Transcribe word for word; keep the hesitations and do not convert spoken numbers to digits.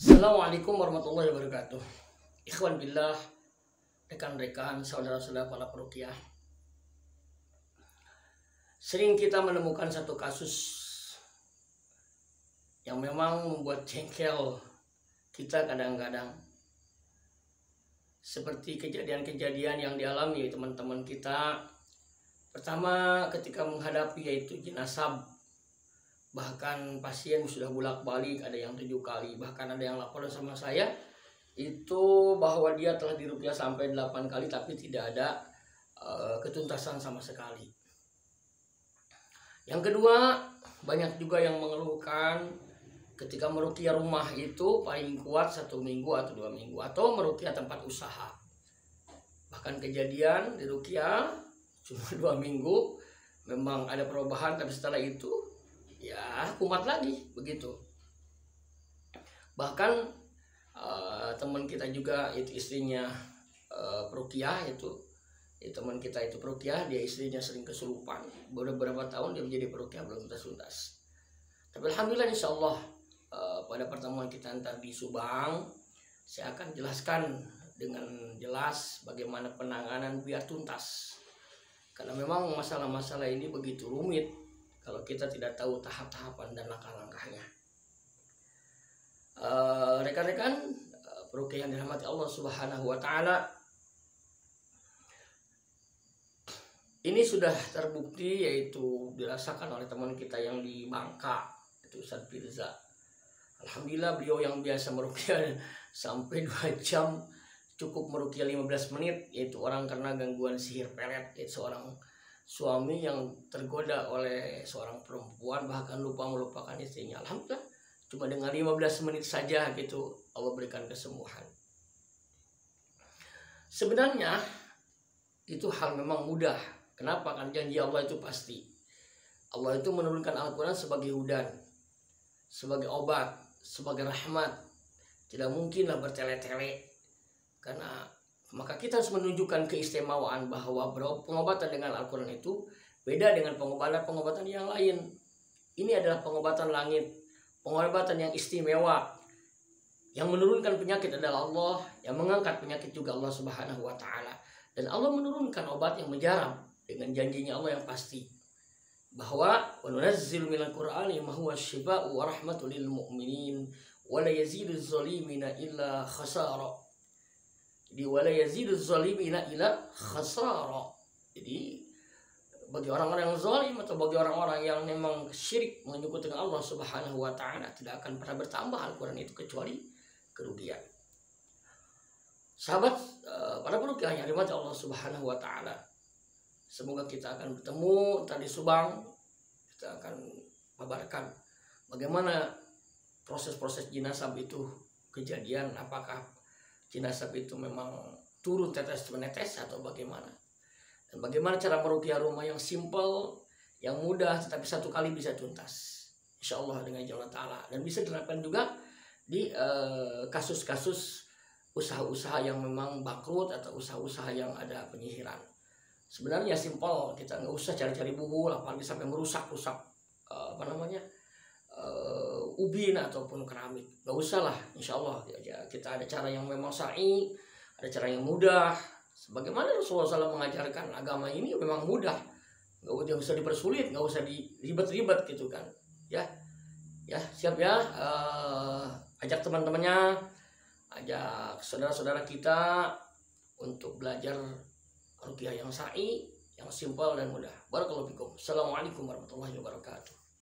Assalamualaikum warahmatullahi wabarakatuh. Ikhwan billah, rekan-rekan, saudara-saudara para peruqyah. Sering kita menemukan satu kasus yang memang membuat jengkel kita kadang-kadang. Seperti kejadian-kejadian yang dialami teman-teman kita. Pertama, ketika menghadapi yaitu jenazah. Bahkan pasien sudah bolak-balik, ada yang tujuh kali, bahkan ada yang laporan sama saya itu bahwa dia telah diruqyah sampai delapan kali tapi tidak ada uh, ketuntasan sama sekali. Yang kedua, banyak juga yang mengeluhkan ketika meruqyah rumah itu paling kuat satu minggu atau dua minggu, atau meruqyah tempat usaha. Bahkan kejadian diruqyah cuma dua minggu, memang ada perubahan, tapi setelah itu ya kumat lagi begitu. Bahkan uh, teman kita juga itu istrinya uh, peruqyah, itu, itu teman kita itu peruqyah, dia istrinya sering kesurupan. Beberapa tahun dia menjadi peruqyah belum tuntas-tuntas. Tapi alhamdulillah insyaallah uh, pada pertemuan kita nanti di Subang saya akan jelaskan dengan jelas bagaimana penanganan biar tuntas. Karena memang masalah-masalah ini begitu rumit kalau kita tidak tahu tahap-tahapan dan langkah-langkahnya. Uh, rekan-rekan uh, peruqyah yang dirahmati Allah Subhanahu wa taala, ini sudah terbukti yaitu dirasakan oleh teman kita yang di Bangka, itu Ustaz Firza. Alhamdulillah beliau yang biasa meruqyah sampai dua jam cukup meruqyah lima belas menit, yaitu orang karena gangguan sihir pelet, yaitu seorang suami yang tergoda oleh seorang perempuan bahkan lupa melupakan istrinya. Alhamdulillah cuma dengan lima belas menit saja gitu Allah berikan kesembuhan. Sebenarnya itu hal memang mudah. Kenapa? Kan janji Allah itu pasti. Allah itu menurunkan Al-Quran sebagai hudan, sebagai obat, sebagai rahmat. Tidak mungkinlah bertele-tele. Karena maka kita harus menunjukkan keistimewaan bahwa pengobatan dengan Al-Quran itu beda dengan pengobatan-pengobatan yang lain. Ini adalah pengobatan langit, pengobatan yang istimewa. Yang menurunkan penyakit adalah Allah, yang mengangkat penyakit juga Allah Subhanahu wa taala. Dan Allah menurunkan obat yang menjarab dengan janjinya Allah yang pasti. Bahwa wa nunazzilu minal Qur'ani ma huwa syifaa'u wa rahmatul lil mu'minin wa la yaziduz zalimina illa khasara. Jadi wala yaziduz zalimina ila khasara. Jadi bagi orang-orang yang zalim atau bagi orang-orang yang memang syirik menyekutukan Allah Subhanahu wa taala tidak akan pernah bertambah Al-Qur'an itu kecuali kerugian. Sahabat uh, para peruqyah yang dirahmati Allah Subhanahu wa taala, semoga kita akan bertemu tadi Subang, kita akan kabarkan bagaimana proses-proses jenazah itu kejadian, apakah jenazah itu memang turun tetes menetes atau bagaimana, dan bagaimana cara meruqyah rumah yang simple, yang mudah tetapi satu kali bisa tuntas insyaallah dengan izin Allah taala, dan bisa diterapkan juga di kasus-kasus uh, usaha-usaha yang memang bangkrut atau usaha-usaha yang ada penyihiran. Sebenarnya simple, kita nggak usah cari-cari buhul apalagi sampai merusak-rusak uh, apa namanya Uh, ubin ataupun keramik, nggak usah lah, insya Allah ya, kita ada cara yang memang syar'i, ada cara yang mudah. Sebagaimana Rasulullah shallallahu alaihi wasallam mengajarkan agama ini memang mudah, nggak usah dipersulit, nggak usah diribet-ribet gitu kan, ya, ya siap ya, uh, ajak teman-temannya, ajak saudara-saudara kita untuk belajar ruqyah yang syar'i, yang simpel dan mudah. Barakallahu fikum. Assalamualaikum warahmatullahi wabarakatuh.